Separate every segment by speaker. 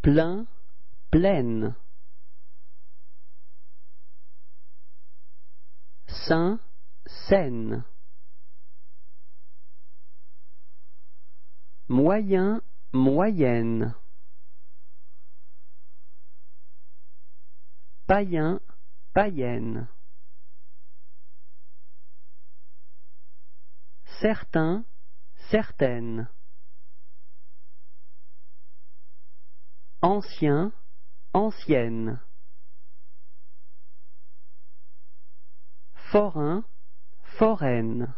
Speaker 1: plein, pleine. Saint, saine. Moyen, moyenne. Païen, païenne. Certain, certaine. Ancien, ancienne. Forain, foraine.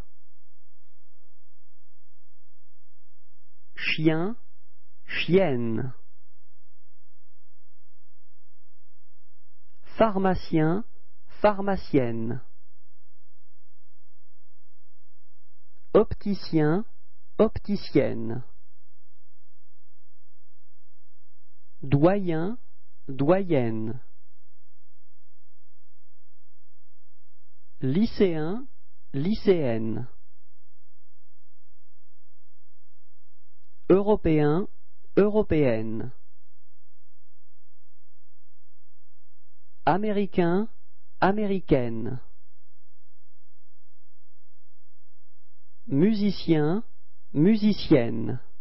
Speaker 1: Chien, chienne. Pharmacien, pharmacienne. Opticien, opticienne. Doyen, doyenne. Lycéen, lycéenne. Européen, européenne. Américain, américaine. Musicien, musicienne.